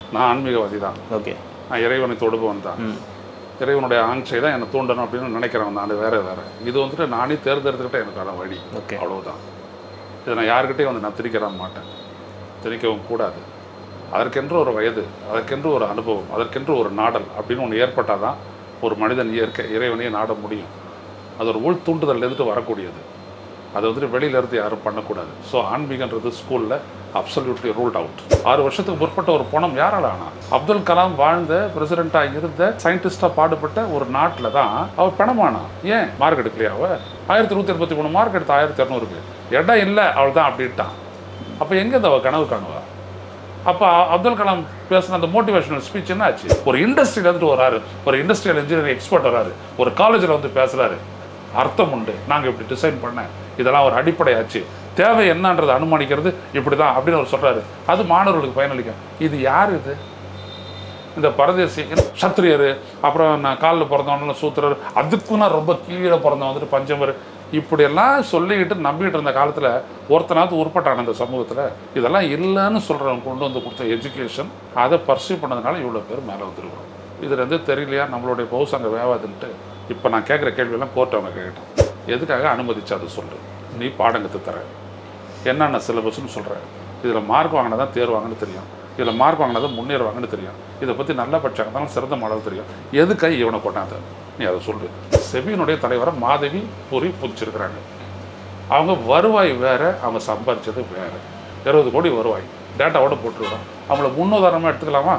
நான் ஆன்மீகவாதி தான். ஓகே. நான் இறைவனை தொடுபவன் தான். இறைவனுடைய ஆங்சை தான் என்னை தூண்டணும் அப்படின்னு நினைக்கிறவன் நான். வேறு இது வந்துட்டு நானே தேர்ந்தெடுத்துக்கிட்ட எனக்கான வழி. ஓகே, அவ்வளவுதான். இதை நான் யாருக்கிட்டையும் நான் திணிக்க மாட்டேன், திணிக்கவும் கூடாது. அதற்கென்று ஒரு வயது, அதற்கென்று ஒரு அனுபவம், அதற்கென்று ஒரு நாடல் அப்படின்னு ஒன்று ஏற்பட்டால் தான் ஒரு மனிதன் இறைவனையே நாட முடியும். அது ஒரு உள் தூண்டுதல்லேருந்து வரக்கூடியது. அதை வந்துட்டு வெளியிலேருந்து யாரும் பண்ணக்கூடாது. ஸோ ஆன்மீகன்றது ஸ்கூலில் அப்சல்யூட்லி ரூல்ட் அவுட். 6 வருஷத்துக்கு முற்பட்ட ஒரு பணம் யாரால் ஆனா? அப்துல் கலாம் வாழ்ந்த பிரசிடெண்ட்டாக இருந்த சயின்டிஸ்டாக பாடுபட்ட ஒரு நாட்டில் தான் அவர் பணமானா. ஏன் மார்க் எடுக்கலையா? அவ 1183 மார்க் எடுத்த 1200க்கு இடம் இல்லை, அவள் தான் அப்படின்ட்டான். அப்போ எங்கே அவள் கனவு காணுவா? அப்போ அப்துல் கலாம் பேசுன அந்த மோட்டிவேஷனல் ஸ்பீச் என்ன ஆச்சு? ஒரு இண்டஸ்ட்ரியிலேருந்து வராரு, ஒரு இண்டஸ்ட்ரியல் இன்ஜினியரிங் எக்ஸ்பர்ட் வராரு, ஒரு காலேஜில் வந்து பேசுகிறாரு. அர்த்தம் உண்டு, நாங்கள் இப்படி டிசைன் பண்ணேன், இதெல்லாம் ஒரு அடிப்படையாச்சு, தேவை என்னன்றதை அனுமானிக்கிறது இப்படி தான் அப்படின்னு அவர் சொல்கிறாரு. அது மாணவர்களுக்கு பயனளிக்கும். இது யார்? இது இந்த பரதேசி சத்திரியர், அப்புறம் நான் காலில் பிறந்தவன சூத்திரர், அதுக்கும் நான் ரொம்ப கீழே பிறந்தவன் வந்துட்டு பஞ்சமர், இப்படியெல்லாம் சொல்லிக்கிட்டு நம்பிக்கிட்டு இருந்த காலத்தில் ஒருத்தனாவது உருப்பட்டான இந்த சமூகத்தில். இதெல்லாம் இல்லைன்னு சொல்கிறவங்க கொண்டு வந்து கொடுத்த எஜுகேஷன், அதை பர்சீவ் பண்ணதுனால இவ்வளோ பேர் மேலே வந்துருக்கிறோம். இதுலேருந்து தெரியலையா நம்மளுடைய பவுஸ் அங்கே வேவாதுன்ட்டு. இப்போ நான் கேட்குற கேள்வியெல்லாம் கோர்ட் அவங்க கேட்டேன். எதுக்காக அனுமதிச்சு அதை சொல்லு? நீ பாடம் கற்று தர, என்னென்ன சிலபஸ்ன்னு சொல்கிற, இதில் மார்க் வாங்கினா தான் தேர்வாங்கன்னு தெரியும், இதில் மார்க் வாங்கினா தான் முன்னேறுவாங்கன்னு தெரியும், இதை பற்றி நல்ல பட்சம் தான் சிறந்த மாடல் தெரியும், எதுக்காக இவனை கொண்டாந்த நீ அதை சொல்லு. செபியினுடைய தலைவரை மாதவி பூரி புதிச்சிருக்கிறாங்க. அவங்க வருவாய் வேறு, அவங்க சம்பாதிச்சது வேறு. 20 கோடி வருவாய் டேட்டாவோட போட்டுருக்கோம். அவங்கள முன்னுதாரணமாக எடுத்துக்கலாமா?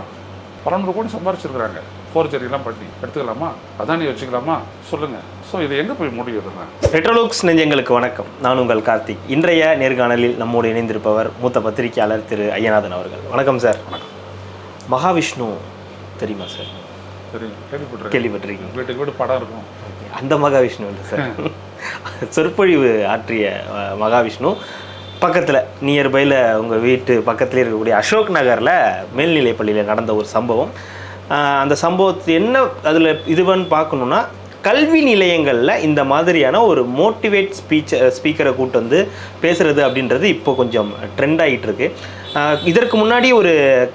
12 கோடி சம்பாரிச்சிருக்கிறாங்க, ஃபோர்ஜரிலாம் பண்ணி எடுத்துக்கலாமா? அதான் நீ வச்சுக்கலாமா? சொல்லுங்கள். ஸோ இது எங்கே போய் முடியுதுன்னா? ரெட்ரோலுக்ஸ் நெஞ்சங்களுக்கு வணக்கம். நான் உங்கள் கார்த்திக். இன்றைய நேர்காணலில் நம்மோடு இணைந்திருப்பவர் மூத்த பத்திரிகையாளர் திரு ஐயநாதன் அவர்கள். வணக்கம் சார். வணக்கம். மகாவிஷ்ணு தெரியுமா சார்? தெரியும், கேள்விப்பட்டிருக்கீங்க. வீட்டுக்கு வீடு படம் இருக்கும். அந்த மகாவிஷ்ணு இல்லை சார், சொற்பொழிவு ஆற்றிய மகாவிஷ்ணு. பக்கத்தில் நியர்பையில் உங்கள் வீட்டு பக்கத்துலேயே இருக்கக்கூடிய அசோக் நகரில் மேல்நிலைப் பள்ளியில் நடந்த ஒரு சம்பவம். அந்த சம்பவத்து என்ன அதில் இதுவன்னு பார்க்கணுன்னா, கல்வி நிலையங்களில் இந்த மாதிரியான ஒரு மோட்டிவேட் ஸ்பீக்கரை கூட்டு வந்து பேசுகிறது அப்படின்றது இப்போ கொஞ்சம் ட்ரெண்ட் ஆகிட்டுருக்கு. இதற்கு முன்னாடி ஒரு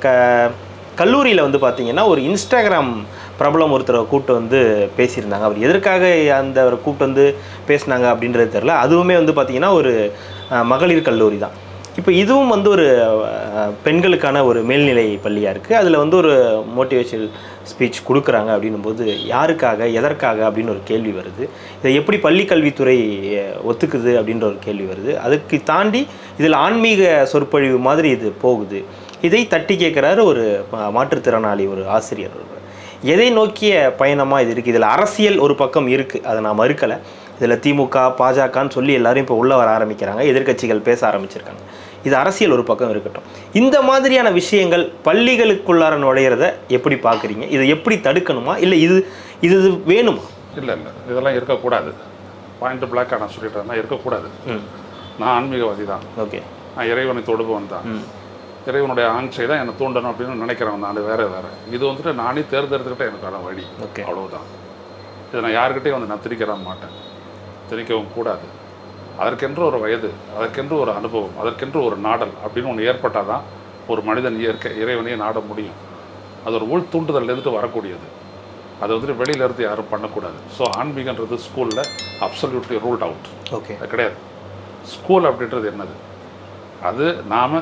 கல்லூரியில் வந்து பார்த்திங்கன்னா ஒரு இன்ஸ்டாகிராம் பிரபலம் ஒருத்தரை கூட்டு வந்து பேசியிருந்தாங்க. அவர் எதற்காக அந்த கூட்டு வந்து பேசினாங்க அப்படின்றது தெரில. அதுவுமே வந்து பார்த்திங்கன்னா ஒரு மகளிர் கல்லூரி தான். இப்போ இதுவும் வந்து ஒரு பெண்களுக்கான ஒரு மேல்நிலை பள்ளியாக இருக்குது. அதில் வந்து ஒரு மோட்டிவேஷனல் ஸ்பீச் கொடுக்குறாங்க அப்படின்னும்போது யாருக்காக, எதற்காக அப்படின்னு ஒரு கேள்வி வருது. இதை எப்படி பள்ளி கல்வித்துறை ஒத்துக்குது அப்படின்ற ஒரு கேள்வி வருது. அதுக்கு தாண்டி இதில் ஆன்மீக சொற்பொழிவு மாதிரி இது போகுது. இதை தட்டி கேட்குறாரு ஒரு மாற்றுத்திறனாளி, ஒரு ஆசிரியர். எதை நோக்கிய பயணமாக இது இருக்குது? இதில் அரசியல் ஒரு பக்கம் இருக்குது, அதை நான் மறுக்கலை. இதில் திமுக, பாஜகன்னு சொல்லி எல்லாரும் இப்போ உள்ளே வர ஆரம்பிக்கிறாங்க, எதிர்க்கட்சிகள் பேச ஆரம்பிச்சிருக்காங்க. இது அரசியல் ஒரு பக்கம் இருக்கட்டும். இந்த மாதிரியான விஷயங்கள் பள்ளிகளுக்குள்ளார நுழையிறத எப்படி பார்க்குறீங்க? இதை எப்படி தடுக்கணுமா, இல்லை இது இது வேணுமா? இல்லை இதெல்லாம் இருக்கக்கூடாது. பாயிண்ட் பிளாக்காக நான் சொல்லிட்டேன்னா இருக்கக்கூடாது. நான் ஆன்மீகவாதி தான். ஓகே. நான் இறைவனை தொடுபவன் தான். இறைவனுடைய ஆங்சை தான் என்னை தூண்டணும் அப்படின்னு நினைக்கிறவன் நான். வேறு இது வந்துட்டு நானே தேர்ந்தெடுத்துக்கிட்ட எனக்கான வழி. ஓகே, அவ்வளவுதான். இதை நான் யாருக்கிட்டையும் நான் திணிக்க மாட்டேன், திணிக்கவும் கூடாது. அதற்கென்று ஒரு வயது, அதற்கென்று ஒரு அனுபவம், அதற்கென்று ஒரு நாடல் அப்படின்னு ஒன்று ஏற்பட்டால் தான் ஒரு மனிதன் இறைவனையே நாட முடியும். அது ஒரு உள் தூண்டுதல்லேருந்து வரக்கூடியது. அதை வந்துட்டு வெளியிலேருந்து யாரும் பண்ணக்கூடாது. ஸோ ஆன்மீகன்றது ஸ்கூலில் அப்சல்யூட்லி ரூல்ட் அவுட். ஓகே, அது கிடையாது. ஸ்கூல் அப்படின்றது என்னது? அது நாம்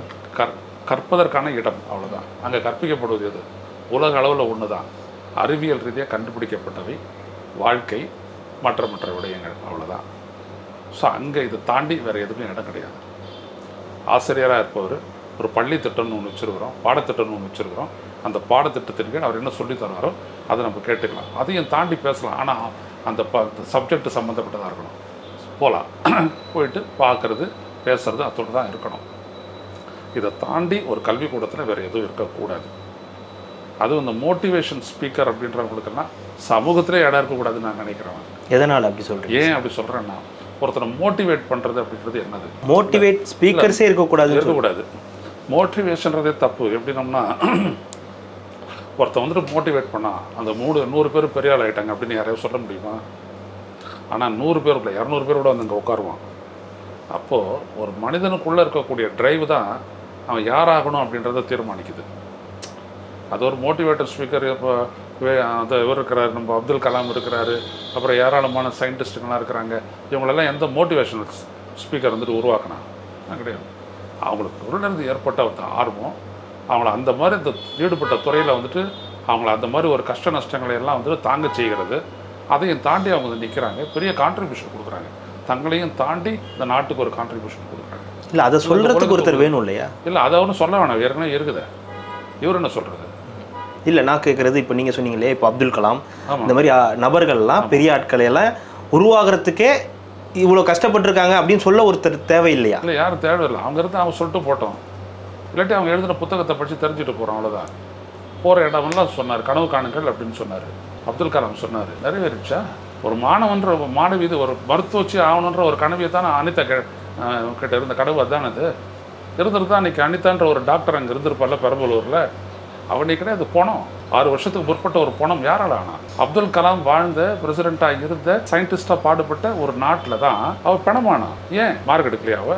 கற்பதற்கான இடம், அவ்வளோதான். அங்கே கற்பிக்கப்படுவது எது? உலக அளவில் ஒன்று தான். அறிவியல் ரீதியாக கண்டுபிடிக்கப்பட்டவை, வாழ்க்கை, மற்ற விடயங்கள், அவ்வளோதான். ஸோ அங்கே இதை தாண்டி வேறு எதுவுமே இடம் கிடையாது. ஆசிரியராக இருப்பவர் ஒரு பள்ளி திட்டம்னு ஒன்று வச்சுருக்கிறோம், பாடத்திட்டம்னு ஒன்று வச்சுருக்கிறோம். அந்த பாடத்திட்டத்திற்கு அவர் என்ன சொல்லி தருவாரோ அதை நம்ம கேட்டுக்கலாம். அதையும் தாண்டி பேசலாம். ஆனால் அந்த சப்ஜெக்ட் சம்மந்தப்பட்டதாக இருக்கணும். போகலாம், போயிட்டு பார்க்குறது, பேசுகிறது, அதோடு தான் இருக்கணும். இதை தாண்டி ஒரு கல்விக்கூடத்தில் வேறு எதுவும் இருக்கக்கூடாது. அதுவும் இந்த மோட்டிவேஷன் ஸ்பீக்கர் அப்படின்றவங்களுக்கெல்லாம் சமூகத்திலே இடம் இருக்கக்கூடாதுன்னு நான் நினைக்கிறேன். எதனால் அப்படி சொல்கிறேன்? ஏன் அப்படி சொல்கிறேன்னா, ஒருத்தரை மோட்டிவேட் பண்ணுறது அப்படின்றது என்னது? மோட்டிவேட் ஸ்பீக்கர்ஸே இருக்கக்கூடாது. மோட்டிவேஷன்றதே தப்பு. எப்படின்னம்னா, ஒருத்தர் வந்துட்டு மோட்டிவேட் பண்ணால் அந்த 100 பேர் பெரிய ஆள் ஆகிட்டாங்க அப்படின்னு யாரையும் சொல்ல முடியுமா? ஆனால் 100 பேர் இல்லை, 200 பேர் கூட வந்து அங்கே உட்காருவான். அப்போது ஒரு மனிதனுக்குள்ளே இருக்கக்கூடிய ட்ரைவ் தான் அவன் யாராகணும் அப்படின்றத தீர்மானிக்குது. அது ஒரு மோட்டிவேட்டர் ஸ்பீக்கர். இப்போ அது இவர் இருக்கிறாரு, நம்ம அப்துல் கலாம் இருக்கிறாரு, அப்புறம் ஏராளமான சயின்டிஸ்ட்டுங்களாம் இருக்கிறாங்க. இவங்களெல்லாம் எந்த மோட்டிவேஷனல் ஸ்பீக்கர் வந்துட்டு உருவாக்கினா கிடையாது. அவங்களுக்கு உடனே ஏற்பட்ட ஒரு ஆர்வம், அவங்கள அந்த மாதிரி இந்த ஈடுபட்ட துறையில் வந்துட்டு அவங்கள அந்த மாதிரி ஒரு கஷ்ட நஷ்டங்களை எல்லாம் வந்துட்டு தாங்க செய்கிறது. அதையும் தாண்டி அவங்க வந்து நிற்கிறாங்க, பெரிய கான்ட்ரிபியூஷன் கொடுக்குறாங்க. தங்களையும் தாண்டி இந்த நாட்டுக்கு ஒரு கான்ட்ரிபியூஷன் கொடுக்குறாங்க. இல்லை, அதை சொல்கிறதுக்கு ஒருத்தர் வேணும் இல்லையா? இல்லை, அதை ஒன்றும் சொல்ல வேணாம், ஏற்கனவே இருக்குது. இவர் என்ன சொல்கிறது? இல்லை, நான் கேட்குறது இப்போ நீங்கள் சொன்னீங்களே, இப்போ அப்துல் கலாம் இந்த மாதிரி நபர்கள்லாம் பெரிய ஆட்களை எல்லாம் உருவாகிறதுக்கே இவ்வளோ கஷ்டப்பட்டுருக்காங்க அப்படின்னு சொல்ல ஒருத்தர் தேவையில்லையா? இல்லை, யாரும் தேவையில்லை. அவங்க இருந்து அவங்க சொல்லிட்டு போட்டோம். இல்லாட்டி அவங்க எழுதின புத்தகத்தை படித்து தெரிஞ்சுட்டு போகிறோம், அவ்வளோதான். போகிற இடமெல்லாம் சொன்னார், கனவு காணுங்கள் அப்படின்னு சொன்னார். அப்துல் கலாம் சொன்னார், நிறைவேறிச்சா? ஒரு மாணவன்ற மாணவி, இது ஒரு மருத்துவச்சி ஆகணுன்ற ஒரு கனவியை தான் அனிதா கிட்ட இருந்த கனவு அதுதான். அது இருந்துட்டு தான் அன்றைக்கி அனிதான்ற ஒரு டாக்டர் அங்கே இருந்திருப்பார்ல பெரம்பலூரில். அவனே கிடையாது, பணம் 6 வருஷத்துக்கு முற்பட்ட ஒரு பணம் யாரால் ஆனா? அப்துல் கலாம் வாழ்ந்த பிரசிடெண்ட்டாக இருந்த சயின்டிஸ்டாக பாடுபட்ட ஒரு நாட்டில் தான் அவள் பணமானா. ஏன் மார்க் எடுக்கலையா? அவள்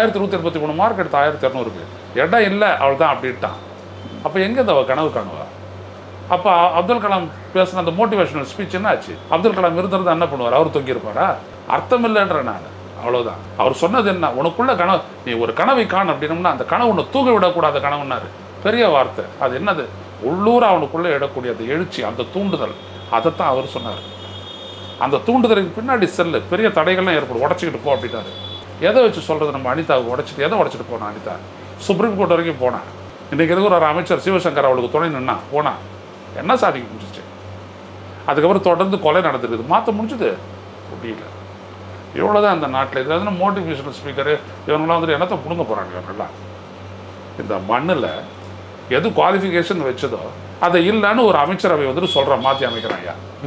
1183 மார்க் எடுத்த 1200க்கு இடம் இல்லை, அவள் தான் அப்படின்ட்டான். அப்போ எங்கே அவள் கனவு காணுவா? அப்போ அப்துல் கலாம் பேசின அந்த மோட்டிவேஷனல் ஸ்பீச் என்ன ஆச்சு? அப்துல் கலாம் இருந்திருந்தா என்ன பண்ணுவார்? அவர் தொங்கியிருப்பாரா? அர்த்தம் இல்லைன்ற நான், அவ்வளோதான். அவர் சொன்னது என்ன? உனக்குள்ள கனவு, நீ ஒரு கனவை காண அப்படின்னம்னா அந்த கனவு உன்னை தூங்க விடக்கூடாத கனவுன்னாரு. பெரிய வார்த்தை. அது என்னது? உள்ளூர் அவனுக்குள்ளே இடக்கூடிய அந்த எழுச்சி, அந்த தூண்டுதல், அதைத்தான் அவர் சொன்னார். அந்த தூண்டுதலுக்கு பின்னாடி செல்லு பெரிய தடைகள்லாம் ஏற்படும், உடச்சிக்கிட்டு போ அப்படின்னாரு. எதை வச்சு சொல்கிறது? நம்ம அனிதாவை உடச்சிட்டு எதை உடச்சிட்டு போனா அனிதா? சுப்ரீம் கோர்ட் வரைக்கும் போனேன். இன்றைக்கி எதுக்கு ஒரு அமைச்சர் சிவசங்கர் அவளுக்கு துணை நின்னா போனா என்ன சாதிக்க முடிஞ்சிச்சு? அதுக்கப்புறம் தொடர்ந்து கொலை நடந்துருக்குது, மாற்ற முடிஞ்சுது முடியல. இவ்வளோதான் அந்த நாட்டில். இது எதுனா மோட்டிவேஷனல் ஸ்பீக்கரு இவங்களாம் வந்துட்டு என்னத்தை பிடுங்க போகிறாங்க? இவங்கெல்லாம் இந்த மண்ணில் எது குவாலிஃபிகேஷன் வச்சதோ அதை இல்லைன்னு ஒரு அமைச்சரவை வந்துட்டு சொல்கிற மாற்றி அமைக்கிறாங்க.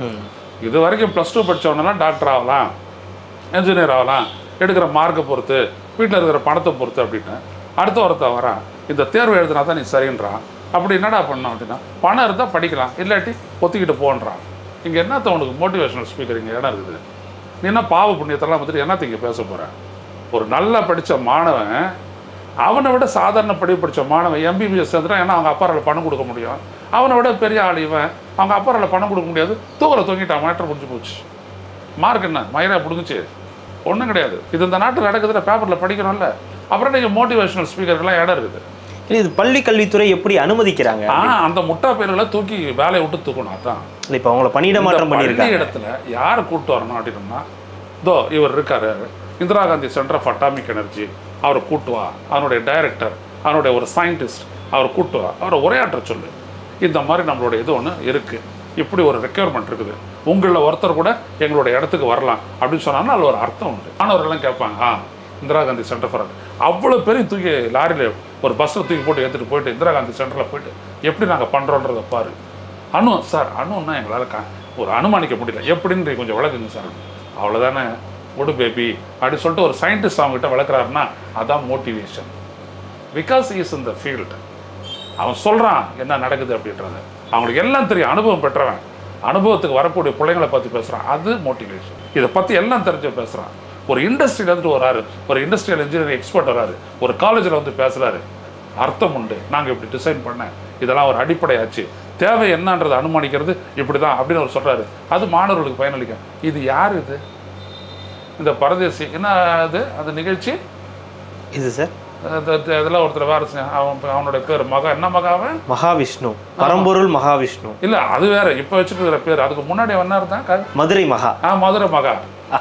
இது வரைக்கும் +2 படித்தவனெல்லாம் டாக்டர் ஆகலாம், என்ஜினியர் ஆகலாம், எடுக்கிற மார்க்கை பொறுத்து, வீட்டில் இருக்கிற பணத்தை பொறுத்து அப்படின்னு. அடுத்த ஒருத்தன் வரான், இந்த தேர்வு எழுதினா தான் நீ சரின்றான். அப்படி என்னடா பண்ணோம் அப்படின்னா, பணம் இருந்தால் படிக்கலாம், இல்லாட்டி ஒத்திக்கிட்டு போன்றான். இங்கே என்னத்த உனக்கு மோட்டிவேஷனல் ஸ்பீக்கர் இங்கே இடம் இருக்குது? நீ என்ன பாவ புண்ணியத்தெல்லாம் வந்துட்டு என்னத்த இங்கே பேச போகிற? ஒரு நல்லா படித்த மாணவன், அவனை விட சாதாரண படித்த மாணவன் MBBS சேர்ந்துட்டான். ஏன்னா அவங்க அப்பாரால் பணம் கொடுக்க முடியும். அவனை விட பெரிய ஆள் இவன், அவங்க அப்பாரால் பணம் கொடுக்க முடியாது, தூக்கில் தொங்கிட்டான், மாற்றம் முடிஞ்சு போச்சு. மார்க் என்ன மயிரா பிடுங்குச்சு? ஒன்றும் கிடையாது. இது இந்த நாட்டில் நடக்குதுல, பேப்பரில் படிக்கணும்ல. அப்புறம் நீங்கள் மோட்டிவேஷனல் ஸ்பீக்கருக்கெல்லாம் இடம் இருக்குது. இது பள்ளி கல்வித்துறை எப்படி அனுமதிக்கிறாங்க? அந்த முட்டா பேர்களை தூக்கி வேலையை விட்டு தூக்கணும். அதான் இப்போ அவங்கள பணியிட மாற்றம் பண்ணியிருக்காங்க. இடத்துல யாரை கூப்பிட்டு வரணும் அப்படின்னா, இதோ இவர் இருக்காரு, Indira Gandhi centre of atomic energy, அவரை கூட்டுவா. அவனுடைய டைரக்டர், அவனுடைய ஒரு சயின்டிஸ்ட், அவரை கூட்டுவா, அவரை உரையாற்ற சொல்லு. இந்த மாதிரி நம்மளுடைய இது ஒன்று இருக்குது, இப்படி ஒரு ரெக்யர்மெண்ட் இருக்குது, உங்களில் ஒருத்தர் கூட எங்களுடைய இடத்துக்கு வரலாம் அப்படின்னு சொன்னாங்கன்னா அதில் ஒரு அர்த்தம் உண்டு. மாணவர்கள்லாம் கேட்பாங்க, இந்திரா காந்தி சென்டர் ஃபார் அவ்வளோ பேரையும் தூக்கி லாரியில் ஒரு பஸ்ஸில் தூக்கி போட்டு ஏற்றிட்டு போயிட்டு இந்திரா காந்தி சென்டரில் போயிட்டு எப்படி நாங்கள் பண்ணுறோன்றதை பாரு. சார் அணுன்னா எங்களால் ஒரு அனுமானிக்க முடியல, எப்படின்னு கொஞ்சம் விளக்குங்க சார். அவ்வளோதானே, ஒடு பேபி அப்படின்னு சொல்லிட்டு ஒரு சயின்டிஸ்ட் அவங்ககிட்ட விளக்குறாருன்னா அதான் motivation. Because is in the field. அவன் சொல்கிறான் என்ன நடக்குது அப்படின்றது, அவங்களுக்கு எல்லாம் தெரியும், அனுபவம் பெற்றவன், அனுபவத்துக்கு வரக்கூடிய பிள்ளைங்களை பற்றி பேசுகிறான், அது மோட்டிவேஷன். இதை பற்றி எல்லாம் தெரிஞ்சு பேசுகிறான். ஒரு இண்டஸ்ட்ரியில் வந்துட்டு வராரு, ஒரு இண்டஸ்ட்ரியல் இன்ஜினியரிங் எக்ஸ்பர்ட் வராரு, ஒரு காலேஜில் வந்து பேசுகிறாரு, அர்த்தம் உண்டு. நாங்கள் இப்படி டிசைன் பண்ணேன், இதெல்லாம் ஒரு அடிப்படையாச்சு, தேவை என்னன்றதை அனுமானிக்கிறது இப்படி தான் அப்படின்னு அவர் சொல்கிறாரு. அது மாணவர்களுக்கு பயனளிக்கும். இது யார்? இது இந்த பரதேசி என்ன அது அந்த நிகழ்ச்சி இது சார். இதெல்லாம் ஒருத்தர் வேறு அவனுடைய பேர் என்ன மகாவன்? மகாவிஷ்ணு, பரம்பொருள் மகாவிஷ்ணு. இல்லை, அது வேற இப்போ வச்சுட்டு இருக்கிற பேர். அதுக்கு முன்னாடி என்ன இருந்தான்? மதுரை மகா. மதுரை மகா.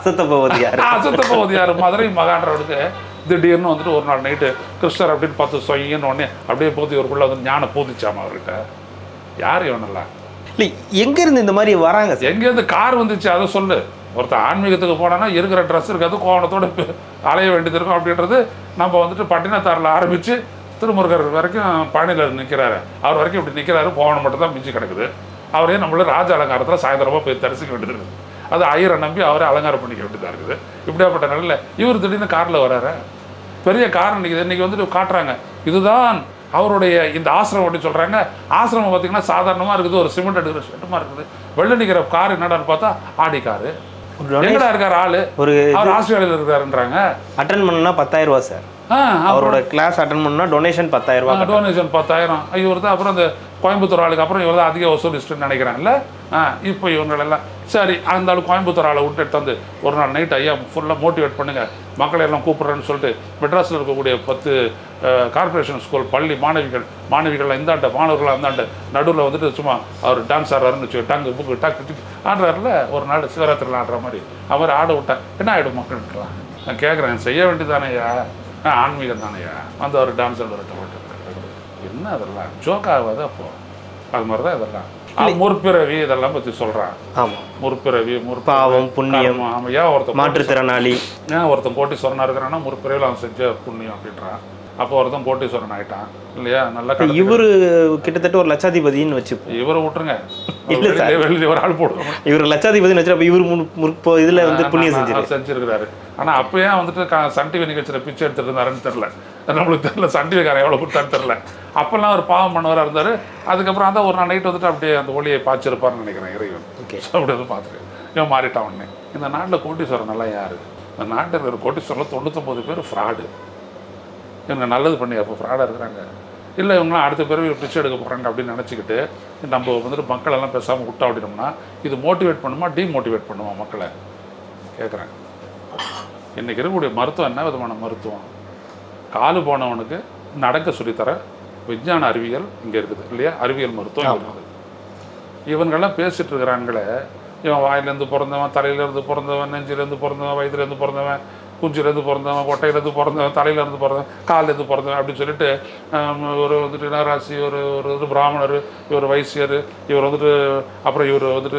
அசத்தபவதியார் மதுரை மகான்றவனுக்கு திடீர்னு வந்துட்டு ஒரு நாள் நைட்டு கிருஷ்ணர் அப்படின்னு பார்த்து சொயின்னு உடனே அப்படியே போதி ஒருக்குள்ள வந்து ஞானம் போதிச்சாமா அவர்கிட்ட. யார் இவனெல்லாம்? இல்லை, எங்கேருந்து இந்த மாதிரி வராங்க? எங்கேருந்து கார் வந்துச்சு அதை சொல்லு. ஒருத்தர் ஆன்மீகத்துக்கு போனோன்னா இருக்கிற ட்ரெஸ் இருக்காது, கோவணத்தோடு அலைய வேண்டியது இருக்கும் அப்படின்றது. நம்ம வந்துட்டு பட்டினத்தாரில் ஆரம்பித்து திருமுருகர் வரைக்கும் பழனியில் நிற்கிறாரு, அவர் வரைக்கும் இப்படி நிற்கிறாரு, கோவணம் மட்டும் தான் மிஞ்சி கிடக்குது. அவரே நம்மள ராஜ அலங்காரத்தில் சாயந்தரமாக போய் தரிசிக்க வேண்டியது இருக்குது. அது ஐயரை நம்பி அவரே அலங்காரம் பண்ணிக்க வேண்டியதாக இருக்குது. இப்படியாப்பட்ட நிலையில் இவர் திடீர்னு காரில் வராரு. பெரிய கார் இன்றைக்கி வந்துட்டு காட்டுறாங்க, இதுதான் அவருடைய இந்த ஆசிரமம் அப்படின்னு சொல்கிறாங்க. ஆசிரமம் பார்த்திங்கன்னா சாதாரணமாக இருக்குது, ஒரு சிமெண்ட் எடுக்கிற ஷெட்டுமா இருக்குது. வெள்ளை நிற்கிற கார் என்னடான்னு பார்த்தா ஆடி காரு. எங்கடா இருக்கார் ஆளு? அவர் ஆஸ்திரேலியாவில் இருக்காருன்றாங்க. அட்டன் பண்ணா 10,000 ரூபா சார். அவரோட கிளாஸ் அட்டன் பண்ணா டொனேஷன் 10,000 ரூபா. டொனேஷன் 10,000. இவர் தான் அப்புறம் அந்த கோயம்புத்தூர் ஆளுக்கு அப்புறம் இவர் தான் அதிக வசூலிஸ்ட்டுன்னு நினைக்கிறேன்ல. இப்போ இவங்களெல்லாம் சரி அந்த ஆளு கோயம்புத்தூர் ஆளை விட்டு எடுத்து வந்து ஒரு நாள் நைட் ஐயா ஃபுல்லாக மோட்டிவேட் பண்ணுங்கள், மக்களை எல்லாம் கூப்பிட்றேன்னு சொல்லிட்டு மெட்ராஸில் இருக்கக்கூடிய 10 கார்பரேஷன் ஸ்கூல் பள்ளி மாணவிகள் இந்தாண்ட மாணவர்கள் அந்தாண்ட நடுவில் வந்துட்டு சும்மா அவர் டான்ஸ் ஆடுறாருன்னு வச்சு டங்கு புக்கு டக்கு ஆடுறாருல. ஒரு நாள் சிவராத்திரியில் ஆடுற மாதிரி அவர் ஆட விட்டேன். என்ன ஆகிடும் மக்களுக்கெல்லாம்? நான் கேட்குறேன், செய்ய வேண்டியதானேயா, ஆன்மீகம் தானேயா, வந்து அவர் டான்ஸ் ஆடுறத போட்டு என்ன அதெல்லாம் ஜோக் ஆகாது. அப்போ அது மாதிரி தான் இதெல்லாம் முற்பிறவி இதெல்லாம் பற்றி சொல்கிறான். ஆமாம், முற்பிறவி பாவம் புண்ணியம். ஆமாம், ஏன் ஒருத்தன் மாற்றுத்திறனாளி, ஏன் ஒருத்தன் கோட்டீஸ்வரன் இருக்கிறான்னா முற்பிறவியில் அவன் செஞ்ச புண்ணியம் அப்படின்றான். அப்போ ஒருத்தன் கோட்டீஸ்வரன் ஆகிட்டான் இல்லையா? நல்லா இவரு கிட்டத்தட்ட ஒரு லட்சாதிபதினு வச்சு இவரை விட்டுருங்க, வெளியில் ஒரு ஆள் போடுவோம். இவர் லட்சாதிபதினு வச்சு அப்போ இவர் இதில் வந்து புண்ணியம் செஞ்சிருக்கிறாரு. ஆனால் அப்போ ஏன் வந்துட்டு சன் டிவி நிகழ்ச்சியில் பிச்சை எடுத்துட்டு இருந்தாருன்னு தெரில, நம்மளுக்கு தெரியல. சன் டிவிக்காரன் எவ்வளோ கொடுத்தான்னு தெரில. அப்போல்லாம் ஒரு பாவம் பண்ணவராக இருந்தார். அதுக்கப்புறம் அந்த ஒரு நாள் நைட் வந்துட்டு அப்படியே அந்த ஒளியை பாய்ச்சிருப்பார்னு நினைக்கிறேன் இறைவன். அப்படி வந்து பார்த்துருக்கேன். இவன் மாறிட்டான் உடனே. இந்த நாட்டில் கோட்டீஸ்வரன் நல்லா யார்? இந்த நாட்டில் இருக்கிற கோட்டீஸ்வரில் 99 பேர் ஃப்ராடு. இவங்க நல்லது பண்ணி அப்போ ஃப்ராடாக இருக்கிறாங்க. இல்லை இவங்களாம் அடுத்த பிறகு பிச்சை எடுக்க போகிறாங்க அப்படின்னு நினச்சிக்கிட்டு நம்ம வந்துட்டு மக்களெல்லாம் பேசாமல் விட்டா அப்படின்னோம்னா இது மோட்டிவேட் பண்ணுமா டீமோட்டிவேட் பண்ணுமா மக்களை? கேட்குறேன். இன்றைக்கி இருக்கக்கூடிய மருத்துவம் என்ன விதமான மருத்துவம்? காலு போனவனுக்கு நடக்க சொல்லித்தர விஞ்ஞான அறிவியல் இங்கே இருக்குது இல்லையா? அறிவியல் மருத்துவம் இருக்குது. இவங்கெல்லாம் பேசிகிட்டு இருக்கிறாங்களே, இவன் வாயிலேருந்து பிறந்தவன், தலையிலேருந்து பிறந்தவன், நெஞ்சிலேருந்து பிறந்தவன், வயிற்றுலேருந்து பிறந்தவன், குஞ்சிலேருந்து பிறந்தவன், கொட்டையிலேருந்து பிறந்தவன், தலையிலேருந்து பிறந்தவன், காலிலேருந்து பிறந்தவன் அப்படின்னு சொல்லிட்டு ஒரு வந்துட்டு நராசி, ஒரு ஒரு பிராமணர், இவர் வைசியர், இவர் வந்துட்டு அப்புறம் இவர் வந்துட்டு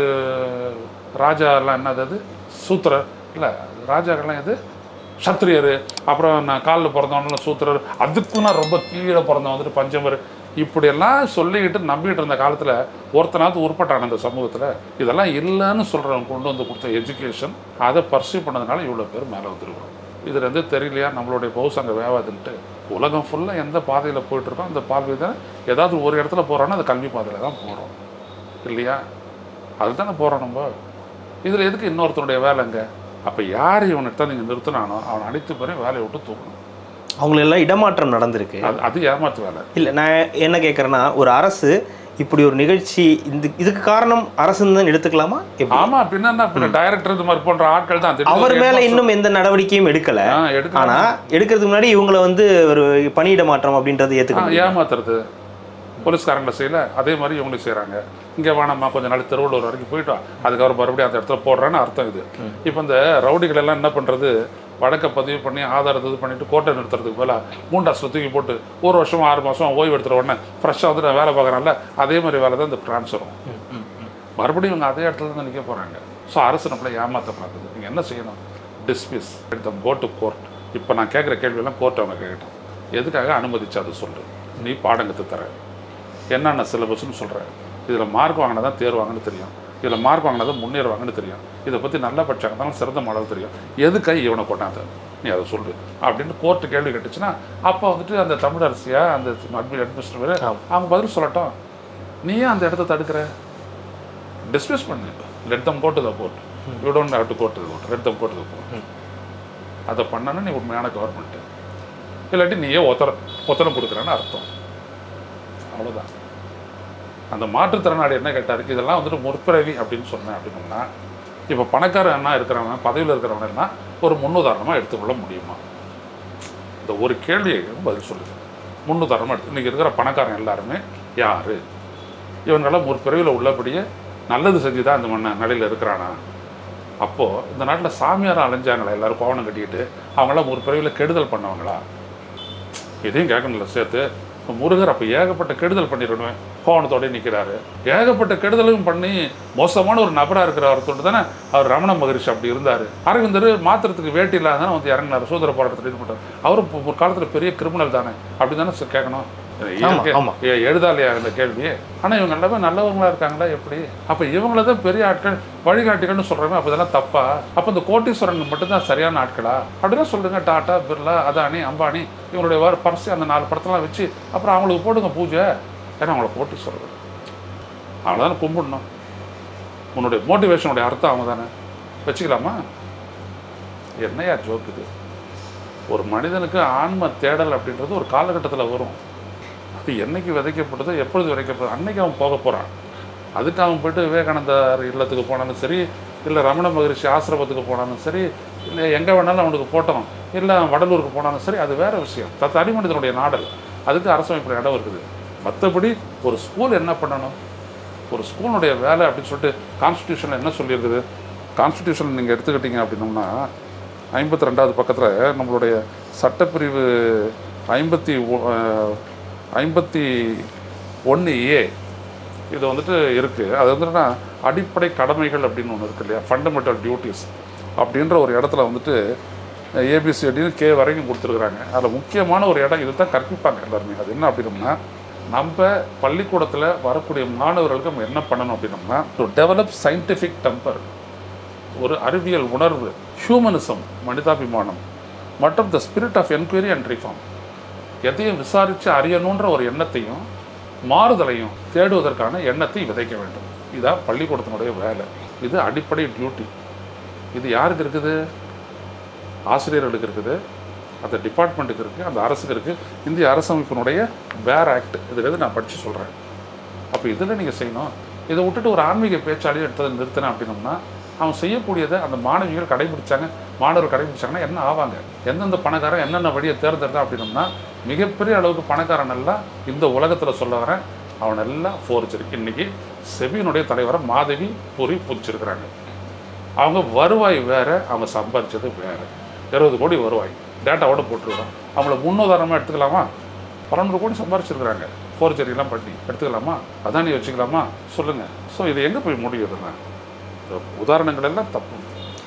ராஜாலாம் என்னது அது சூத்திரர் இல்லை, ராஜாக்கள்லாம் எது சத்திரியர், அப்புறம் நான் காலில் பிறந்தவன சூத்திரர், அதுக்கும் நான் ரொம்ப கீழே பிறந்தவன் வந்துட்டு பஞ்சமர், இப்படியெல்லாம் சொல்லிக்கிட்டு நம்பிக்கிட்டு இருந்த காலத்தில் ஒருத்தனாவது உருப்பட்டான அந்த சமூகத்தில். இதெல்லாம் இல்லைன்னு சொல்கிறவங்க கொண்டு வந்து கொடுத்த எஜுகேஷன் அதை பர்சீவ் பண்ணதுனால இவ்வளோ பேர் மேலே வந்துருக்கிறோம். இதுலேருந்து தெரியலையா நம்மளுடைய பவுஸ் அங்கே வேவாதுன்ட்டு? உலகம் ஃபுல்லாக எந்த பாதையில் போயிட்டுருக்கோம் அந்த பாதை தான். ஏதாவது ஒரு இடத்துல போகிறோன்னா அந்த கல்வி பாதையில் தான் போகிறோம் இல்லையா? அது தானே போகிறோம் நம்ம. இதில் எதுக்கு இன்னொருத்தனுடைய வேலைங்க? அப்போ யார் இவனுக்கு தான் நீங்கள் நிறுத்தினானோ அவனை அனைத்து பேரையும் வேலையை விட்டு தூக்கணும். அவங்களெல்லாம் இடமாற்றம் நடந்திருக்கு. அது ஏமாற்று வேலை இல்லை. நான் என்ன கேட்குறேன்னா, ஒரு அரசு இப்படி ஒரு நிகழ்ச்சி இதுக்கு காரணம் அரசுன்னு தான் எடுத்துக்கலாமா? ஆமாம், பின்ன டைரக்டர் இது மாதிரி போன்ற ஆட்கள் தான். அவர் மேலே இன்னும் எந்த நடவடிக்கையும் எடுக்கலை. ஆனால் எடுக்கிறதுக்கு முன்னாடி இவங்களை வந்து ஒரு பணியிட மாற்றம் அப்படின்றது ஏற்றுக்கணும். ஏமாத்துறது போலீஸ்காரங்களை செய்யலை, அதே மாதிரி இவங்களும் செய்கிறாங்க. இங்கே வேணாம்மா கொஞ்சம் நாள் திருவள்ளூர் வரைக்கும் போயிட்டோம், அதுக்கப்புறம் மறுபடியும் அந்த இடத்துல போடுறேன்னு அர்த்தம் இது. இப்போ இந்த ரவுடிகள் எல்லாம் என்ன பண்ணுறது, வழக்கை பதிவு பண்ணி ஆதாரத்தை இது பண்ணிவிட்டு கோட்டை நிறுத்துறதுக்கு போல மூண்டாஸில் தூக்கி போட்டு 1 வருஷம் 6 மாதம் ஓய்வு எடுத்துகிற உடனே ஃப்ரெஷ்ஷாக வந்து நான் வேலை பார்க்குறேன்ல, அதே மாதிரி வேலை தான் இந்த ட்ரான்ஸ்ஃபரும். மறுபடியும் இவங்க அதே இடத்துல தான் நிற்க போகிறாங்க. ஸோ அரசு நம்மளை ஏமாற்ற பார்க்குது. நீங்கள் என்ன செய்யணும்? Dismiss them, go to court. இப்போ நான் கேட்குற கேள்வியெல்லாம் கோர்ட் அவங்க கேட்கட்டும். எதுக்காக அனுமதிச்சு அதை சொல்லு? நீ பாடங்கத்து தர என்னென்ன சிலபஸ்ன்னு சொல்கிறேன். இதில் மார்க் வாங்கினா தான் தேர்வாங்கன்னு தெரியும், இதில் மார்க் வாங்கினா தான் முன்னேறுவாங்கன்னு தெரியும், இதை பற்றி நல்ல பட்சம் தான் சிறந்த மாடல் தெரியும். எதுக்காக இவனை கொண்டாந்து நீ அதை சொல்லு அப்படின்னு கோர்ட்டு கேள்வி கேட்டுச்சுன்னா அப்போ வந்துட்டு அந்த தமிழ் அரசியாக அந்த அட்மினிஸ்ட்ரேட்டர் அவங்க பதில் சொல்லட்டும். நீயே அந்த இடத்த தடுக்கிற? டிஸ்மிஸ் பண்ணு. Let them go to the court. You don't have to go to the court, let them go to the court. அதை பண்ணனா நீ உண்மையான கவர்மெண்ட்டு, இல்லாட்டி நீயே ஒத்தனம் கொடுக்குறேன்னு அர்த்தம். அவ்வளோதான். அந்த மாற்றுத்திறனாளி என்ன கேட்டார், இதெல்லாம் வந்துட்டு முற்பிறவி அப்படின்னு சொன்னேன் அப்படின்னா, இப்போ பணக்காரன் என்ன இருக்கிறவன், பதவியில் இருக்கிறவன் என்ன ஒரு முன்னுதாரணமாக எடுத்துக்கொள்ள முடியுமா? இந்த ஒரு கேள்வியை பதில் சொல்லுங்கள். முன்னுதாரணமாக எடுத்து இன்றைக்கி இருக்கிற பணக்காரன் எல்லாருமே யார்? இவங்களாம் முற்பிறவியில் உள்ளபடியே நல்லது செஞ்சு தான் இந்த நிலையில் இருக்கிறானா? அப்போது இந்த நாட்டில் சாமியார் அலைஞ்சாங்களா எல்லோரும் கோவணம் கட்டிக்கிட்டு, அவங்களாம் முற்பிறவியில் கெடுதல் பண்ணவங்களா? இதையும் கேட்கணும்ல சேர்த்து. முருகர் அப்போ ஏகப்பட்ட கெடுதல் பண்ணிடணும், கோவணத்தோடய நிற்கிறாரு. ஏகப்பட்ட கெடுதலும் பண்ணி மோசமான ஒரு நபராக இருக்கிறவர் தொட்டு தானே அவர் ரமண மகரிஷி அப்படி இருந்தார். அரவிந்தர் மாத்திரத்துக்கு வேட்டி இல்லாதானே வந்து இறங்கினார், சுதந்திர போராட்டத்தில் ஈடுபட்டார். அவரும் ஒரு காலத்தில் பெரிய கிரிமினல் தானே, அப்படி தானே கேட்கணும். எழுதாலையா இந்த கேள்வி? ஆனால் இவங்க எல்லாமே நல்லவங்களா இருக்காங்களா எப்படி? அப்போ இவங்கள தான் பெரிய ஆட்கள் வழிகாட்டிகள்னு சொல்கிறாங்க. அப்போ இதெல்லாம் தப்பா? அப்போ இந்த கோட்டீஸ்வரன் மட்டும்தான் சரியான ஆட்களா அப்படின்னா சொல்லுங்க. டாட்டா, பிர்லா, அதானி, அம்பானி இவங்களுடைய பரிசு அந்த 4 படத்தெல்லாம் வச்சு அப்புறம் அவங்களுக்கு போடுங்க பூஜை. ஏன்னா அவங்கள கோட்டீஸ்வரர் அவங்கள கும்பிடணும். உன்னுடைய மோட்டிவேஷனுடைய அர்த்தம் அவங்க தானே. வச்சுக்கலாமா? என்னையா ஜோக்குது? ஒரு மனிதனுக்கு ஆன்ம தேடல் அப்படின்றது ஒரு காலகட்டத்தில் வரும். அது என்னைக்கு விதைக்கப்படுதோ எப்பொழுது விதைக்கப்படுதோ அன்னைக்கு அவன் போக போகிறான். அதுக்கு அவன் போய்ட்டு விவேகானந்தர் இல்லத்துக்கு போனாலும் சரி, இல்லை ரமண மகரிஷி ஆசிரமத்துக்கு போனாலும் சரி, இல்லை எங்கே வேணாலும் அவனுக்கு போட்டோம், இல்லை வடலூருக்கு போனாலும் சரி, அது வேறு விஷயம். தனி மனிதனுடைய நாடல். அதுக்கு அரசமைப்பில் இடம் இருக்குது. மற்றபடி ஒரு ஸ்கூல் என்ன பண்ணணும், ஒரு ஸ்கூலுடைய வேலை அப்படின்னு சொல்லிட்டு கான்ஸ்டியூஷனில் என்ன சொல்லியிருக்குது? கான்ஸ்டியூஷன் நீங்கள் எடுத்துக்கிட்டீங்க அப்படின்னோம்னா 52வது பக்கத்தில் நம்மளுடைய சட்டப்பிரிவு 51A இது வந்துட்டு இருக்குது. அது வந்துட்டுனா அடிப்படை கடமைகள் அப்படின்னு ஒன்று இருக்குது இல்லையா, ஃபண்டமெண்டல் டியூட்டிஸ் அப்படின்ற ஒரு இடத்துல வந்துட்டு ABCDன்னு K வரைக்கும் கொடுத்துருக்குறாங்க. அதில் முக்கியமான ஒரு இடம் இது தான் கற்பிப்பாங்க எல்லாருமே. அது என்ன அப்படின்னோம்னா, நம்ம பள்ளிக்கூடத்தில் வரக்கூடிய மாணவர்களுக்கு நம்ம என்ன பண்ணணும் அப்படின்னோம்னா, டு டெவலப் சயின்டிஃபிக் டெம்பர், ஒரு அறிவியல் உணர்வு, ஹியூமனிசம் மனிதாபிமானம் மற்றும் the spirit of enquiry and reform, எதையும் விசாரித்து அறியணுன்ற ஒரு எண்ணத்தையும் மாறுதலையும் தேடுவதற்கான எண்ணத்தை விதைக்க வேண்டும். இதுதான் பள்ளிக்கூடத்தினுடைய வேலை. இது அடிப்படை டியூட்டி. இது யாருக்கு இருக்குது? ஆசிரியர்களுக்கு இருக்குது, அந்த டிபார்ட்மெண்ட்டுக்கு இருக்குது, அந்த அரசுக்கு இருக்குது. இந்திய அரசமைப்பினுடைய பேர் ஆக்ட் இதுலேருந்து நான் படித்து சொல்கிறேன். அப்போ இதில் நீங்கள் செய்யணும். இதை விட்டுட்டு ஒரு ஆன்மீக பேச்சாளியை எடுத்ததை நிறுத்தினேன் அப்படின்னோம்னா, அவன் செய்யக்கூடியதை அந்த மாணவிகள் கடைபிடிச்சாங்க, மாணவர்கள் கடைபிடிச்சாங்கன்னா என்ன ஆவாங்க? எந்தெந்த பணக்காரன் என்னென்ன வழியை தேர்ந்தெடுத்தான் அப்படின்னோம்னா, மிகப்பெரிய அளவுக்கு பணக்காரன் எல்லாம் இந்த உலகத்தில் சொல்ல வரேன், அவன் எல்லாம் ஃபோர்ஜரி. இன்றைக்கி செபியினுடைய தலைவரை மாதவி பூரி புதிச்சிருக்கிறாங்க. அவங்க வருவாய் வேறு, அவங்க சம்பாதிச்சது வேறு. 20 கோடி வருவாய் டேட்டாவோட போட்டுருவோம். அவங்கள முன்னுதாரணமாக எடுத்துக்கலாமா? 12 கோடி சம்பாரிச்சிருக்கிறாங்க ஃபோர்ஜரிலாம் பண்ணி. எடுத்துக்கலாமா? அதான் நீ வச்சுக்கலாமா? சொல்லுங்கள். ஸோ இது எங்கே போய் முடியுதுன்னா, உதாரணங்கள் எல்லாம் தப்பு.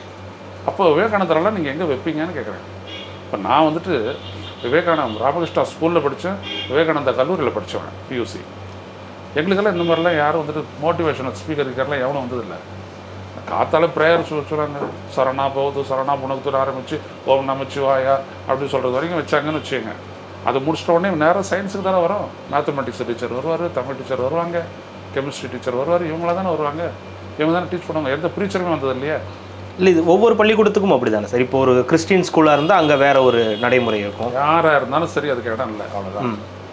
அப்போ விவேகானந்தரெல்லாம் நீங்கள் எங்கே வைப்பீங்கன்னு கேட்குறேன். இப்போ நான் வந்துட்டு விவேகானந்த ராமகிருஷ்ணா ஸ்கூலில் படித்தேன், விவேகானந்தா கல்லூரியில் படித்தவன் PUC. எங்களுக்கெல்லாம் இந்த மாதிரிலாம் யாரும் வந்துட்டு மோட்டிவேஷனல் ஸ்பீக்கருக்கெல்லாம் எவனும் வந்ததில்லை. காத்தால ப்ரேயர் சொல்கிறாங்க, சரணா பௌத்து சரணா புனக்துன்னு ஆரம்பித்து ஓம் நமச்சிவாயா அப்படி சொல்கிறது வரைக்கும் வச்சாங்கன்னு வச்சுக்கோங்க. அதை முடிச்சிட்ட உடனே நேராக சயின்ஸுக்கு தானே வரும். மேத்தமெட்டிக்ஸ் டீச்சர் வருவார், தமிழ் டீச்சர் வருவாங்க, கெமிஸ்ட்ரி டீச்சர் வருவார், இவங்கள தானே வருவாங்க, இவங்க தானே டீச் பண்ணுவாங்க. எந்த ப்ரீச்சருமே வந்தது இல்லையா? இல்லை, இது ஒவ்வொரு பள்ளிக்கூடத்துக்கும் அப்படி தானே சார்? இப்போ ஒரு கிறிஸ்டின் ஸ்கூலாக இருந்தால் அங்கே வேறு ஒரு நடைமுறை இருக்கும். யாராக இருந்தாலும் சரி, அதுக்கு இடம் இல்லை, அவ்வளோதான்.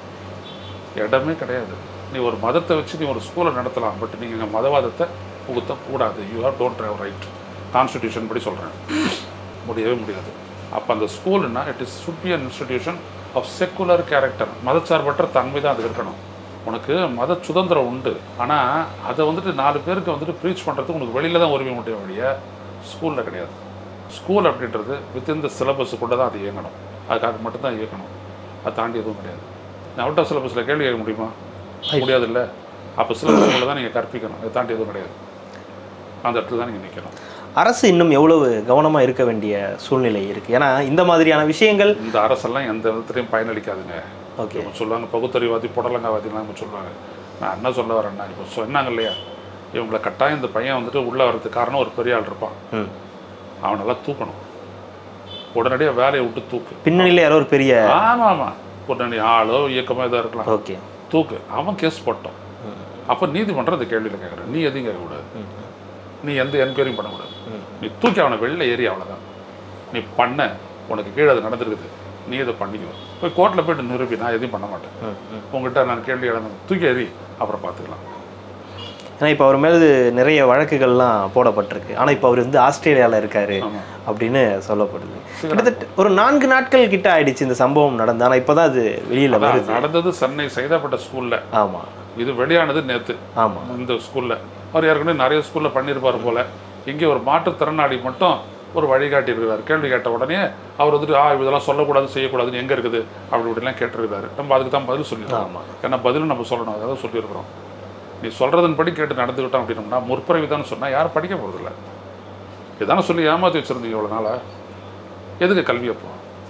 இடமே கிடையாது. நீ ஒரு மதத்தை வச்சு நீ ஒரு ஸ்கூலை நடத்தலாம், பட் நீங்கள் மதவாதத்தை புகுத்தக்கூடாது. You have don't have right. Constitution படி சொல்கிறேன், முடியவே முடியாது. அப்போ அந்த ஸ்கூலுன்னா it is should be an institution of secular character. மதச்சார்பற்ற தன்மை தான் அது இருக்கணும். உனக்கு மத சுதந்திரம் உண்டு, ஆனால் அதை வந்துட்டு 4 பேருக்கு வந்துட்டு ப்ரீச் பண்ணுறதுக்கு உனக்கு வெளியில் தான் உரிமை முடிய வழிய ஸ்கூலில் கிடையாது. ஸ்கூல் அப்படின்றது வித்தின் த சிலபஸுக்குள்ளே தான் அது இயங்கணும், அதுக்காக மட்டும்தான் இயக்கணும். அதை தாண்டி எதுவும் கிடையாது. நான் அவுட் ஆஃப் சிலபஸில் கேள்வி கேட்க முடியுமா? முடியாது இல்லை. அப்போ சிலபஸுக்குள்ளே தான் நீங்கள் கற்பிக்கணும், அதை தாண்டி எதுவும் கிடையாது. அந்த இடத்துல தான் நீங்கள் நிற்கணும். அரசு இன்னும் எவ்வளவு கவனமாக இருக்க வேண்டிய சூழ்நிலை இருக்குது? ஏன்னா இந்த மாதிரியான விஷயங்கள் இந்த அரசெல்லாம் எந்த விதத்துலையும் பயனளிக்காதுங்க. ஓகே சொல்லுவாங்க பகுத்தறிவாதி புடலங்காவாதிலாம் நம்ம சொல்லுவாங்க. நான் என்ன சொல்ல வரேன்னா, இப்போ சொன்னாங்க இல்லையா, இவங்களை கட்டாயம் இந்த பையன் வந்துட்டு உள்ளே வர்றதுக்கு காரணம் ஒரு பெரிய ஆள் இருப்பான், அவனெல்லாம் தூக்கணும். உடனடியாக வேலையை விட்டு தூக்கு. பின்னணியில் யாரோ ஒரு பெரிய ஆமாம் ஆமாம் உடனடி ஆளோ இயக்கமாக இதாக இருக்கலாம், ஓகே தூக்கு. அவன் கேஸ் போட்டோம். அப்போ நீதிமன்றம் அந்த கேள்வியில் கேட்குறேன், நீ எதையும் கேட்கக்கூடாது, நீ எந்த என்கொயரியும் பண்ணக்கூடாது. நீ தூக்கி அவனை வெளில ஏறி அவ்வளோதான். நீ பண்ண உனக்கு கீழே அது நடந்துருக்குது, நீ இதை பண்ணிக்குவோம். போய் கோர்ட்டில் போய்ட்டு நிரூபி, நான் எதையும் பண்ண மாட்டேன், உங்கள்கிட்ட நான் கேள்வி இழந்தேன், தூக்கி ஏறி அப்புறம் பார்த்துக்கலாம். ஏன்னா இப்போ அவர் மேலே நிறைய வழக்குகள்லாம் போடப்பட்டிருக்கு. ஆனால் இப்போ அவர் வந்து ஆஸ்திரேலியாவில் இருக்கார் அப்படின்னு சொல்லப்படுது. கிட்டத்தட்ட ஒரு 4 நாட்கள் கிட்ட ஆயிடுச்சு இந்த சம்பவம் நடந்து. ஆனால் இப்போ தான் அது வெளியில் வருது. நடந்தது சென்னை சைதாப்பேட்டை ஸ்கூலில். ஆமாம், இது வெளியானது நேற்று. ஆமாம், இந்த ஸ்கூலில் அவர் ஏற்கனவே நிறைய ஸ்கூலில் பண்ணியிருப்பார் போல். இங்கே ஒரு மாற்றுத்திறனாளி மட்டும் ஒரு வழிகாட்டி இருக்கிறார். கேள்வி கேட்ட உடனே அவர் வந்துட்டு இதெல்லாம் சொல்லக்கூடாது செய்யக்கூடாதுன்னு எங்கே இருக்குது அப்படி இப்படிலாம் கேட்டிருக்கிறாரு. நம்ம அதுக்கு தான் பதில் சொல்லிடுறோம். ஆமாம், ஏன்னா பதிலும் நம்ம சொல்லணும், அதாவது சொல்லியிருக்கிறோம். நீ சொல்கிறதன் படி கேட்டு நடந்துக்கிட்டோம் அப்படின்னோம்னா முற்பிறவி தானே சொன்னால் யாரும் படிக்க போகிறதில்ல. இதானே சொல்லி ஏமாற்றி வச்சுருந்தீங்க இவ்வளோ நாளாக, எதுக்கு கல்வி அப்போ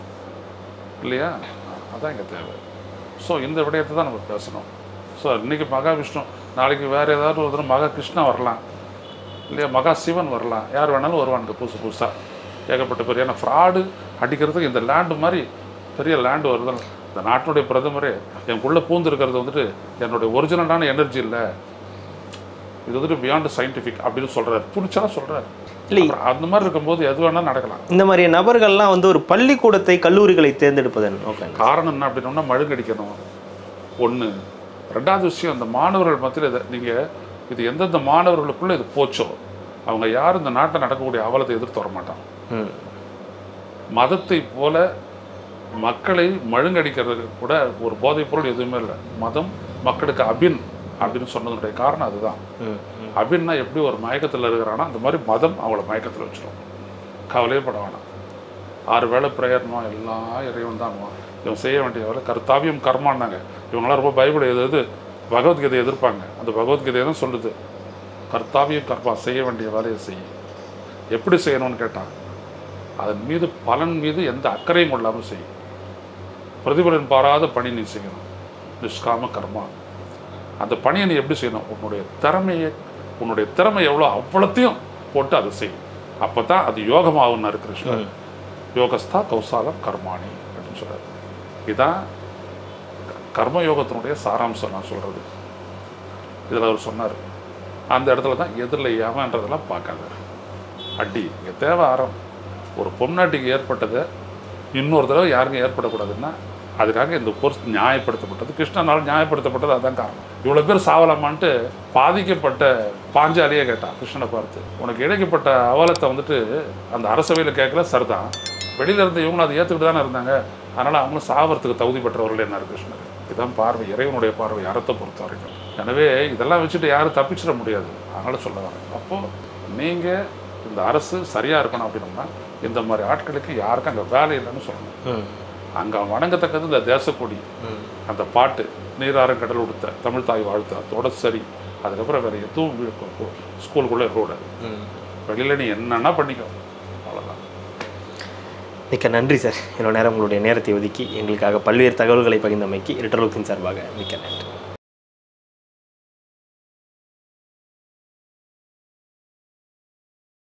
இல்லையா? அதான் இங்கே தேவை. ஸோ இந்த விடயத்தை தான் நம்ம பேசணும். ஸோ இன்றைக்கி மகாவிஷ்ணு, நாளைக்கு வேறு ஏதாவது ஒரு மகா கிருஷ்ணா வரலாம் இல்லையா, மகா சிவன் வரலாம், யார் வேணாலும் வருவானுங்க புதுசாக ஏகப்பட்ட பெரிய. ஏன்னா ஃப்ராடு அடிக்கிறதுக்கு இந்த லேண்டு மாதிரி பெரிய லேண்டு வருது. இந்த நாட்டினுடைய பிரதமரே எனக்குள்ளே பூந்துருக்கிறது வந்துட்டு என்னுடைய ஒரிஜினலான எனர்ஜி இல்லை, இது வந்துட்டு பியாண்ட் சயின்டிஃபிக் அப்படின்னு சொல்கிறார், துணிச்சலாக சொல்கிறார். இல்லை அந்த மாதிரி இருக்கும்போது எது வேணாலும் நடக்கலாம். இந்த மாதிரி நபர்கள்லாம் வந்து ஒரு பள்ளிக்கூடத்தை கல்லூரிகளை தேர்ந்தெடுப்பதன் காரணம் என்ன அப்படின்னோம்னா மழுங்கடிக்கணும், ஒன்று. ரெண்டாவது விஷயம், அந்த மாணவர்கள் மத்தியில் இதை நீங்கள் இது எந்தெந்த மாணவர்களுக்குள்ளே இது போச்சோ அவங்க யாரும் இந்த நாட்டை நடக்கக்கூடிய அவலத்தை எதிர்த்து வர மாட்டாங்க. மதத்தை போல மக்களை மழுங்கடிக்கிறதுக்கு கூட ஒரு போதைப் பொருள் எதுவுமே இல்லை. மதம் மக்களுக்கு அபின் அப்படின்னு சொன்னதுடைய காரணம் அதுதான். அபின்னா எப்படி ஒரு மயக்கத்தில் இருக்கிறானா அந்த மாதிரி மதம் அவங்கள மயக்கத்தில் வச்சிடும். கவலையே பட வேணாம். 6 வேளை ப்ரேயர்மா எல்லாம் இறைவன் தான்மா. இவன் செய்ய வேண்டிய வேலை கர்த்தாவியம் கர்மான்னாங்க. இவங்களாம் ரொம்ப பைபிளை எது பகவத்கீதை எதிர்ப்பாங்க. அந்த பகவத்கீதையை தான் சொல்லுது, கர்த்தாவியம் கர்மா, செய்ய வேண்டிய வேலையை செய்ய. எப்படி செய்யணும்னு கேட்டான், அதன் மீது பலன் மீது எந்த அக்கறையும் கொள்ளாமல் செய்யும். பிரதிபலன் பாராத பணி நீ செய்யணும், நிஷ்காம கர்மா. அந்த பணியை நீ எப்படி செய்யணும், உன்னுடைய திறமை எவ்வளோ அவ்வளோத்தையும் போட்டு அதை செய்யும். அப்போ தான் அது யோகமாகும்னாரு கிருஷ்ணர். யோகஸ்தா கௌசாலம் கர்மாணி அப்படின்னு சொல்கிறார். இதுதான் கர்மயோகத்தினுடைய சாராம்சம் நான் சொல்கிறது. இதில் அவர் சொன்னார், அந்த இடத்துல தான் எதிரில் ஏமான்றதெல்லாம் பார்க்காத. அடி இங்கே தேவை ஆரம். ஒரு பொம்நாட்டிக்கு ஏற்பட்டதை இன்னொரு தடவை யாருக்கும் ஏற்படக்கூடாதுன்னா அதுக்காக இந்த போர் நியாயப்படுத்தப்பட்டது. கிருஷ்ணனால் நியாயப்படுத்தப்பட்டது அதுதான் காரணம். இவ்வளோ பேர் சாவலாமான்ட்டு பாதிக்கப்பட்ட பாஞ்சாலியே கேட்டான் கிருஷ்ணனை பார்த்து. உனக்கு இழைக்கப்பட்ட அவலத்தை வந்துட்டு அந்த அரசவையில் கேட்கல, சரிதான். வெளியில் இருந்த இவங்களும் அதை ஏற்றுக்கிட்டு தானே இருந்தாங்க, அதனால் அவங்களும் சாவறதுக்கு தகுதி பெற்றவர்கள் என்னார் கிருஷ்ணர். இதுதான் பார்வை, இறைவனுடைய பார்வை அறத்தை பொறுத்த வரைக்கும். எனவே இதெல்லாம் வச்சுட்டு யாரும் தப்பிச்சிட முடியாது. அதனால் சொல்ல வரேன். அப்போது நீங்கள் இந்த அரசு சரியாக இருக்கணும் அப்படின்னோம்னா இந்த மாதிரி ஆட்களுக்கு யாருக்கும் அங்கே வேலை இல்லைன்னு சொல்லணும். அங்கே வணங்கத்தக்கது இந்த தேசக்கொடி, அந்த பாட்டு, நீராறு கடல் உடுத்த தமிழ் தாய் வாழ்த்து, அதோட சரி. அதுக்கப்புறம் வேறு எதுவும் ஸ்கூலுக்குள்ளே இருக்கக்கூடாது. வெளியில் நீ என்னென்னா பண்ணிக்கோ, அவ்வளோதான். மிக்க நன்றி சார். இவ்வளோ நேரம் உங்களுடைய நேரத்தை ஒதுக்கி எங்களுக்காக பல்வேறு தகவல்களை பகிர்ந்தமைக்கு ரிட்டர்லோக்கின் சார்பாக மிக்க நன்றி.